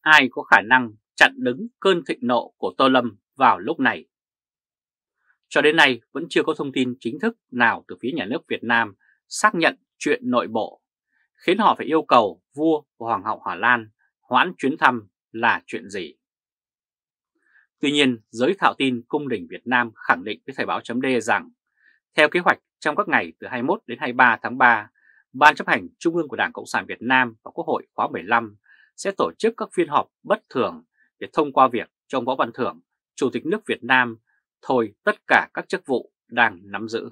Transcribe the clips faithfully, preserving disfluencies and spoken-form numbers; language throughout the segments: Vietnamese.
ai có khả năng chặn đứng cơn thịnh nộ của Tô Lâm vào lúc này. Cho đến nay vẫn chưa có thông tin chính thức nào từ phía nhà nước Việt Nam xác nhận chuyện nội bộ, khiến họ phải yêu cầu vua và Hoàng hậu Hà Lan hoãn chuyến thăm là chuyện gì. Tuy nhiên, giới thạo tin cung đình Việt Nam khẳng định với Thời báo chấm D rằng theo kế hoạch trong các ngày từ hai mươi mốt đến hai mươi ba tháng ba, Ban chấp hành Trung ương của Đảng Cộng sản Việt Nam và Quốc hội khóa mười lăm sẽ tổ chức các phiên họp bất thường để thông qua việc cho ông Võ Văn Thưởng, Chủ tịch nước Việt Nam, thôi tất cả các chức vụ đang nắm giữ.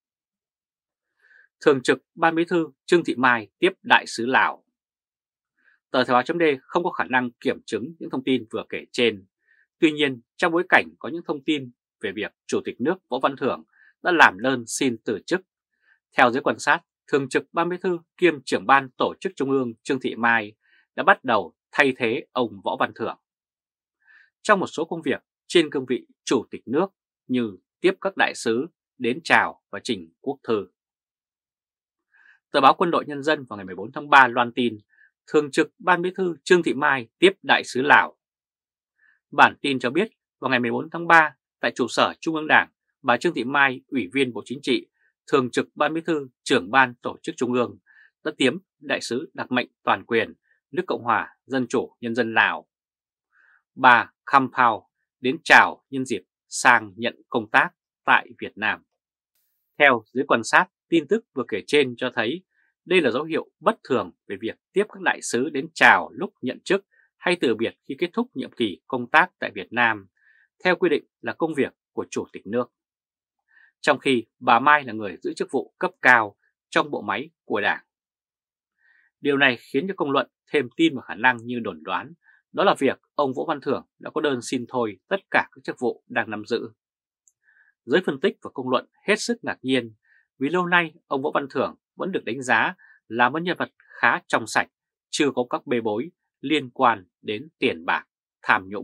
Thường trực Ban Bí thư Trương Thị Mai tiếp đại sứ Lào. Tờ Thời báo chấm D không có khả năng kiểm chứng những thông tin vừa kể trên. Tuy nhiên, trong bối cảnh có những thông tin về việc Chủ tịch nước Võ Văn Thưởng đã làm đơn xin từ chức, theo giới quan sát, Thường trực Ban Bí thư kiêm trưởng ban tổ chức Trung ương Trương Thị Mai đã bắt đầu thay thế ông Võ Văn Thưởng trong một số công việc trên cương vị Chủ tịch nước như tiếp các đại sứ đến chào và trình quốc thư. Tờ báo Quân đội Nhân dân vào ngày mười bốn tháng ba loan tin Thường trực Ban Bí thư Trương Thị Mai tiếp đại sứ Lào. Bản tin cho biết vào ngày mười bốn tháng ba tại trụ sở Trung ương Đảng, bà Trương Thị Mai, Ủy viên Bộ Chính trị, Thường trực Ban Bí thư, Trưởng ban Tổ chức Trung ương đã tiếp đại sứ đặc mệnh toàn quyền nước Cộng hòa Dân chủ Nhân dân Lào, bà Khampao, đến chào nhân dịp sang nhận công tác tại Việt Nam. Theo giới quan sát, tin tức vừa kể trên cho thấy đây là dấu hiệu bất thường về việc tiếp các đại sứ đến chào lúc nhận chức hay từ biệt khi kết thúc nhiệm kỳ công tác tại Việt Nam, theo quy định là công việc của Chủ tịch nước. Trong khi bà Mai là người giữ chức vụ cấp cao trong bộ máy của Đảng. Điều này khiến cho công luận thêm tin vào khả năng như đồn đoán, đó là việc ông Võ Văn Thưởng đã có đơn xin thôi tất cả các chức vụ đang nắm giữ. Giới phân tích và công luận hết sức ngạc nhiên vì lâu nay ông Võ Văn Thưởng vẫn được đánh giá là một nhân vật khá trong sạch, chưa có các bê bối liên quan đến tiền bạc, tham nhũng.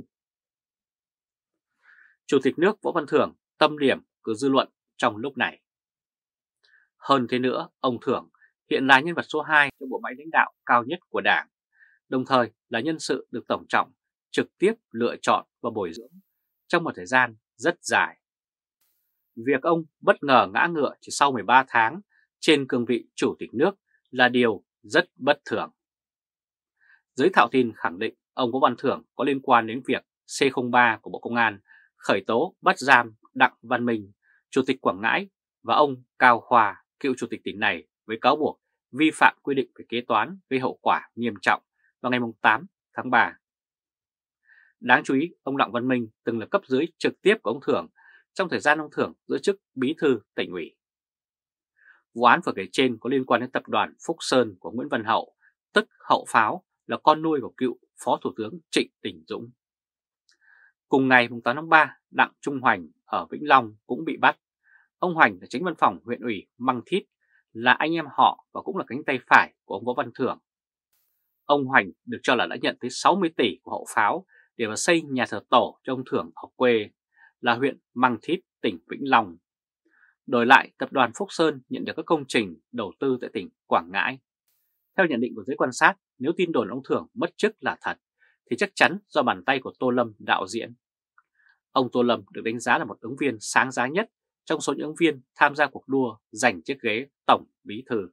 Chủ tịch nước Võ Văn Thưởng tâm điểm của dư luận trong lúc này. Hơn thế nữa, ông Thưởng hiện là nhân vật số hai trong bộ máy lãnh đạo cao nhất của Đảng, đồng thời là nhân sự được Tổng Trọng trực tiếp lựa chọn và bồi dưỡng trong một thời gian rất dài. Việc ông bất ngờ ngã ngựa chỉ sau mười ba tháng trên cương vị Chủ tịch nước là điều rất bất thường. Giới thạo tin khẳng định ông Võ Văn Thưởng có liên quan đến việc C không ba của Bộ Công an khởi tố bắt giam Đặng Văn Minh, Chủ tịch Quảng Ngãi, và ông Cao Khoa, cựu Chủ tịch tỉnh này, với cáo buộc vi phạm quy định về kế toán gây hậu quả nghiêm trọng vào ngày tám tháng ba. Đáng chú ý, ông Đặng Văn Minh từng là cấp dưới trực tiếp của ông Thưởng trong thời gian ông Thưởng giữ chức Bí thư Tỉnh ủy. Vụ án vừa kể trên có liên quan đến tập đoàn Phúc Sơn của Nguyễn Văn Hậu, tức Hậu Pháo, là con nuôi của cựu Phó Thủ tướng Trịnh Đình Dũng. Cùng ngày tám tháng ba, Đặng Trung Hoành ở Vĩnh Long cũng bị bắt. Ông Hoành là chánh văn phòng huyện ủy Măng Thít, là anh em họ và cũng là cánh tay phải của ông Võ Văn Thưởng. Ông Hoành được cho là đã nhận tới sáu mươi tỷ của Hậu Pháo để mà xây nhà thờ tổ cho ông Thưởng ở quê là huyện Măng Thít, tỉnh Vĩnh Long. Đổi lại, tập đoàn Phúc Sơn nhận được các công trình đầu tư tại tỉnh Quảng Ngãi. Theo nhận định của giới quan sát, nếu tin đồn ông Thưởng mất chức là thật, thì chắc chắn do bàn tay của Tô Lâm đạo diễn. Ông Tô Lâm được đánh giá là một ứng viên sáng giá nhất trong số những ứng viên tham gia cuộc đua giành chiếc ghế Tổng Bí thư.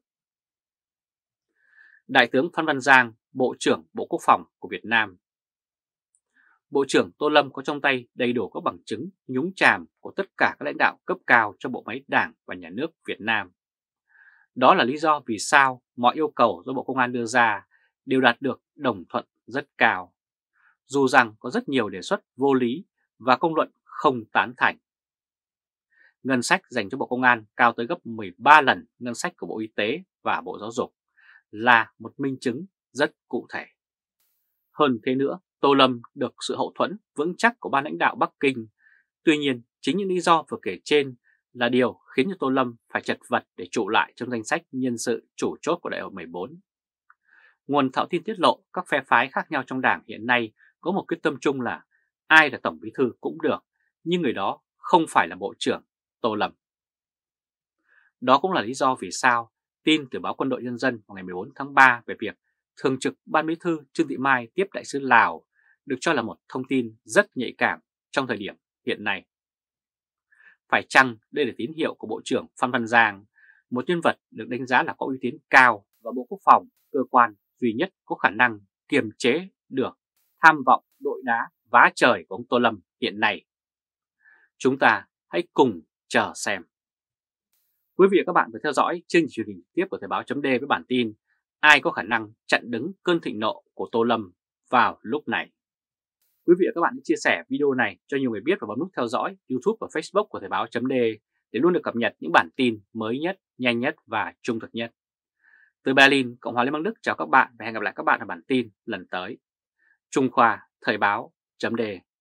Đại tướng Phan Văn Giang, Bộ trưởng Bộ Quốc phòng của Việt Nam. Bộ trưởng Tô Lâm có trong tay đầy đủ các bằng chứng nhúng chàm của tất cả các lãnh đạo cấp cao trong bộ máy Đảng và Nhà nước Việt Nam. Đó là lý do vì sao mọi yêu cầu do Bộ Công an đưa ra đều đạt được đồng thuận rất cao, dù rằng có rất nhiều đề xuất vô lý và công luận không tán thành. Ngân sách dành cho Bộ Công an cao tới gấp mười ba lần ngân sách của Bộ Y tế và Bộ Giáo dục là một minh chứng rất cụ thể. Hơn thế nữa, Tô Lâm được sự hậu thuẫn vững chắc của ban lãnh đạo Bắc Kinh. Tuy nhiên, chính những lý do vừa kể trên là điều khiến cho Tô Lâm phải chật vật để trụ lại trong danh sách nhân sự chủ chốt của Đại hội mười bốn. Nguồn thạo tin tiết lộ các phe phái khác nhau trong Đảng hiện nay có một quyết tâm chung là ai là Tổng Bí thư cũng được, nhưng người đó không phải là Bộ trưởng Tô Lâm. Đó cũng là lý do vì sao tin từ báo Quân đội Nhân dân vào ngày mười bốn tháng ba về việc Thường trực Ban Bí thư Trương Thị Mai tiếp đại sứ Lào được cho là một thông tin rất nhạy cảm trong thời điểm hiện nay. Phải chăng đây là tín hiệu của Bộ trưởng Phan Văn Giang, một nhân vật được đánh giá là có uy tín cao và Bộ Quốc phòng, cơ quan duy nhất có khả năng kiềm chế được tham vọng đội đá vá trời của ông Tô Lâm hiện nay? Chúng ta hãy cùng chờ xem. Quý vị và các bạn vừa theo dõi chương trình truyền hình tiếp của Thời báo chấm D với bản tin ai có khả năng chặn đứng cơn thịnh nộ của Tô Lâm vào lúc này. Quý vị và các bạn hãy chia sẻ video này cho nhiều người biết và bấm nút theo dõi YouTube và Facebook của Thời báo chấm D để luôn được cập nhật những bản tin mới nhất, nhanh nhất và trung thực nhất. Từ Berlin, Cộng hòa Liên bang Đức chào các bạn và hẹn gặp lại các bạn ở bản tin lần tới. Trung Khoa, Thời báo chấm D.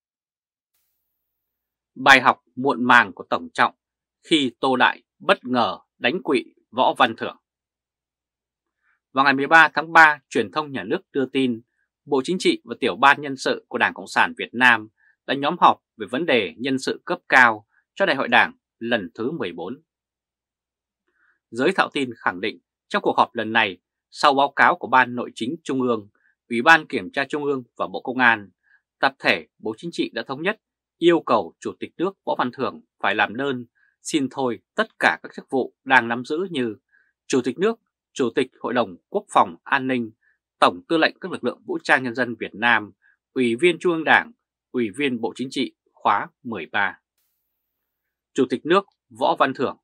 Bài học muộn màng của Tổng Trọng khi Tô Đại bất ngờ đánh quỵ Võ Văn Thưởng. Vào ngày mười ba tháng ba, truyền thông nhà nước đưa tin Bộ Chính trị và Tiểu ban Nhân sự của Đảng Cộng sản Việt Nam đã nhóm họp về vấn đề nhân sự cấp cao cho Đại hội Đảng lần thứ mười bốn. Giới thạo tin khẳng định trong cuộc họp lần này, sau báo cáo của Ban Nội chính Trung ương, Ủy ban Kiểm tra Trung ương và Bộ Công an, tập thể Bộ Chính trị đã thống nhất yêu cầu Chủ tịch nước Võ Văn Thưởng phải làm đơn xin thôi tất cả các chức vụ đang nắm giữ như Chủ tịch nước, Chủ tịch Hội đồng Quốc phòng An ninh, Tổng tư lệnh các lực lượng vũ trang nhân dân Việt Nam, Ủy viên Trung ương Đảng, Ủy viên Bộ Chính trị khóa mười ba. Chủ tịch nước Võ Văn Thưởng.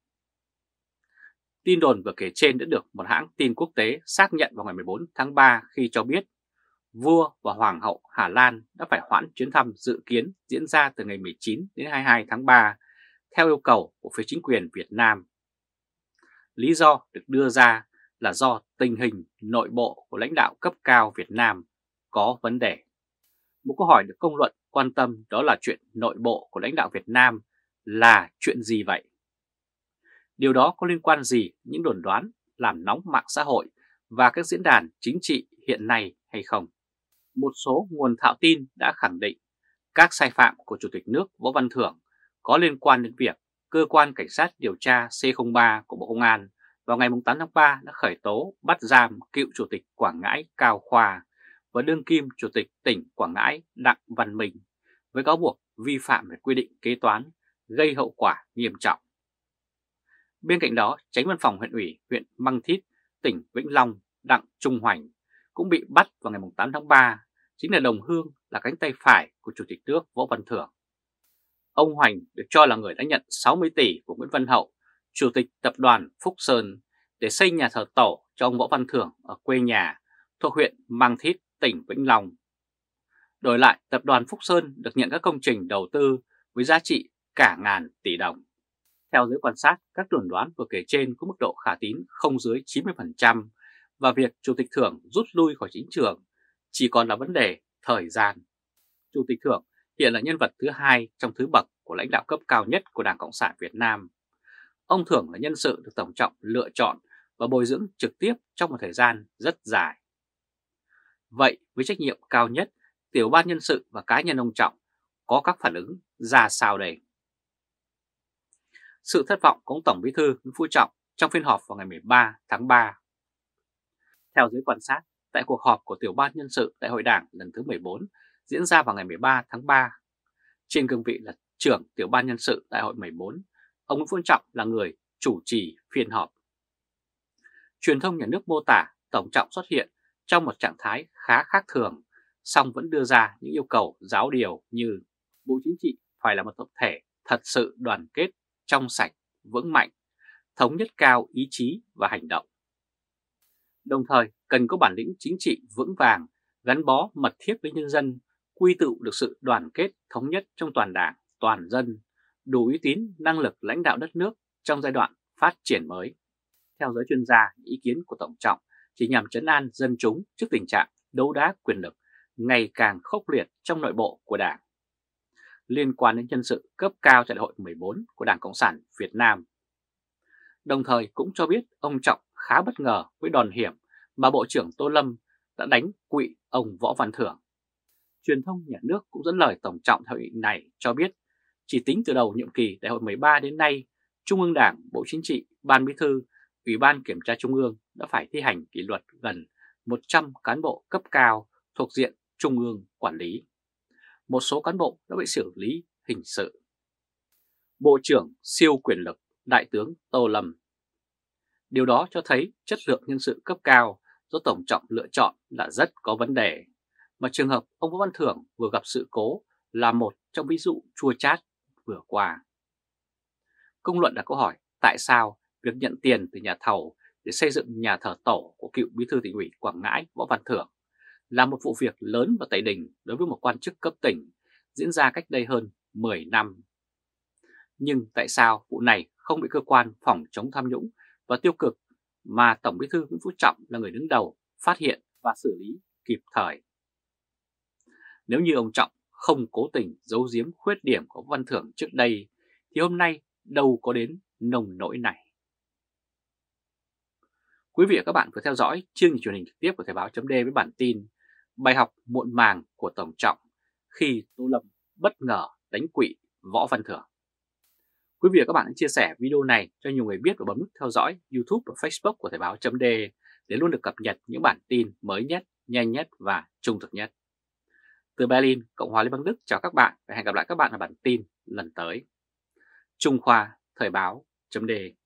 Tin đồn vừa kể trên đã được một hãng tin quốc tế xác nhận vào ngày mười bốn tháng ba khi cho biết vua và hoàng hậu Hà Lan đã phải hoãn chuyến thăm dự kiến diễn ra từ ngày mười chín đến hai mươi hai tháng ba theo yêu cầu của phía chính quyền Việt Nam. Lý do được đưa ra là do tình hình nội bộ của lãnh đạo cấp cao Việt Nam có vấn đề. Một câu hỏi được công luận quan tâm đó là chuyện nội bộ của lãnh đạo Việt Nam là chuyện gì vậy? Điều đó có liên quan gì những đồn đoán làm nóng mạng xã hội và các diễn đàn chính trị hiện nay hay không? Một số nguồn thạo tin đã khẳng định các sai phạm của Chủ tịch nước Võ Văn Thưởng có liên quan đến việc Cơ quan Cảnh sát điều tra C không ba của Bộ Công an vào ngày tám tháng ba đã khởi tố bắt giam cựu Chủ tịch Quảng Ngãi Cao Khoa và đương kim Chủ tịch tỉnh Quảng Ngãi Đặng Văn Minh với cáo buộc vi phạm về quy định kế toán gây hậu quả nghiêm trọng. Bên cạnh đó, Chánh Văn phòng huyện ủy huyện Măng Thít, tỉnh Vĩnh Long Đặng Trung Hoành cũng bị bắt vào ngày tám tháng ba, chính là đồng hương là cánh tay phải của Chủ tịch nước Võ Văn Thưởng. Ông Hoành được cho là người đã nhận sáu mươi tỷ của Nguyễn Văn Hậu, Chủ tịch Tập đoàn Phúc Sơn, để xây nhà thờ tổ cho ông Võ Văn Thưởng ở quê nhà thuộc huyện Măng Thít, tỉnh Vĩnh Long. Đổi lại, Tập đoàn Phúc Sơn được nhận các công trình đầu tư với giá trị cả ngàn tỷ đồng. Theo giới quan sát, các đồn đoán vừa kể trên có mức độ khả tín không dưới chín mươi phần trăm và việc Chủ tịch Thưởng rút lui khỏi chính trường chỉ còn là vấn đề thời gian. Chủ tịch Thưởng hiện là nhân vật thứ hai trong thứ bậc của lãnh đạo cấp cao nhất của Đảng Cộng sản Việt Nam. Ông Thưởng là nhân sự được Tổng Trọng lựa chọn và bồi dưỡng trực tiếp trong một thời gian rất dài. Vậy với trách nhiệm cao nhất, Tiểu ban Nhân sự và cá nhân ông Trọng có các phản ứng ra sao đây? Sự thất vọng của ông Tổng Bí thư Nguyễn Phú Trọng trong phiên họp vào ngày mười ba tháng ba. Theo giới quan sát, tại cuộc họp của Tiểu ban Nhân sự Đại hội Đảng lần thứ mười bốn diễn ra vào ngày mười ba tháng ba, trên cương vị là trưởng Tiểu ban Nhân sự Đại hội mười bốn, ông Nguyễn Phú Trọng là người chủ trì phiên họp. Truyền thông nhà nước mô tả Tổng Trọng xuất hiện trong một trạng thái khá khác thường, song vẫn đưa ra những yêu cầu giáo điều như Bộ Chính trị phải là một tập thể thật sự đoàn kết, trong sạch, vững mạnh, thống nhất cao ý chí và hành động. Đồng thời cần có bản lĩnh chính trị vững vàng, gắn bó mật thiết với nhân dân, quy tụ được sự đoàn kết thống nhất trong toàn đảng, toàn dân, đủ uy tín, năng lực lãnh đạo đất nước trong giai đoạn phát triển mới. Theo giới chuyên gia, ý kiến của Tổng Trọng chỉ nhằm trấn an dân chúng trước tình trạng đấu đá quyền lực ngày càng khốc liệt trong nội bộ của Đảng liên quan đến nhân sự cấp cao tại Đại hội mười bốn của Đảng Cộng sản Việt Nam. Đồng thời cũng cho biết ông Trọng khá bất ngờ với đòn hiểm mà Bộ trưởng Tô Lâm đã đánh quỵ ông Võ Văn Thưởng. Truyền thông nhà nước cũng dẫn lời Tổng Trọng theo ý này cho biết chỉ tính từ đầu nhiệm kỳ Đại hội mười ba đến nay, Trung ương Đảng, Bộ Chính trị, Ban Bí thư, Ủy ban Kiểm tra Trung ương đã phải thi hành kỷ luật gần một trăm cán bộ cấp cao thuộc diện Trung ương quản lý. Một số cán bộ đã bị xử lý hình sự. Bộ trưởng siêu quyền lực Đại tướng Tô Lâm. Điều đó cho thấy chất lượng nhân sự cấp cao do Tổng Trọng lựa chọn là rất có vấn đề, mà trường hợp ông Võ Văn Thưởng vừa gặp sự cố là một trong ví dụ chua chát vừa qua. Công luận đặt câu hỏi tại sao việc nhận tiền từ nhà thầu để xây dựng nhà thờ tổ của cựu Bí thư Tỉnh ủy Quảng Ngãi Võ Văn Thưởng là một vụ việc lớn và tẩy đình đối với một quan chức cấp tỉnh diễn ra cách đây hơn mười năm. Nhưng tại sao vụ này không bị cơ quan phòng chống tham nhũng và tiêu cực mà Tổng Bí thư Nguyễn Phú Trọng là người đứng đầu phát hiện và xử lý kịp thời? Nếu như ông Trọng không cố tình giấu giếm khuyết điểm của Võ Văn Thưởng trước đây thì hôm nay đâu có đến nông nỗi này. Quý vị và các bạn vừa theo dõi chương trình truyền hình trực tiếp của Thời báo chấm D với bản tin bài học muộn màng của Tổng Trọng khi Tô Lâm bất ngờ đánh quỵ Võ Văn Thưởng. Quý vị và các bạn hãy chia sẻ video này cho nhiều người biết và bấm nút theo dõi YouTube và Facebook của Thời báo chấm D để luôn được cập nhật những bản tin mới nhất, nhanh nhất và trung thực nhất. Từ Berlin, Cộng hòa Liên bang Đức chào các bạn và hẹn gặp lại các bạn ở bản tin lần tới. Trung Khoa Thời báo chấm D